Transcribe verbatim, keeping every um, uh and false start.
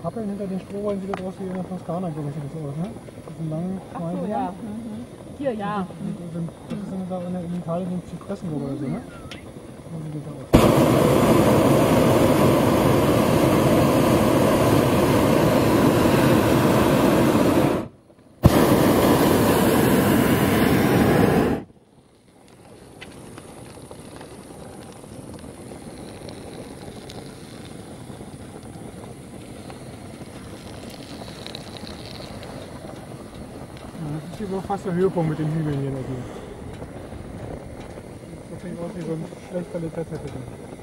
Pappeln hinter den Strohrollen sieht das aus wie in der Toskana, glaube ich, sieht das aus, ne? Das sind langen, Ach schmalen so, Dinger. ja. Mhm. Hier, ja. Das sind, das ist in, der, in Italien sind Zypressen oder so, ne? So sieht das aus. Das ist hier wohl fast der Höhepunkt mit den Hügeln hier. Das sieht aus wie so ein schlechter Literatur.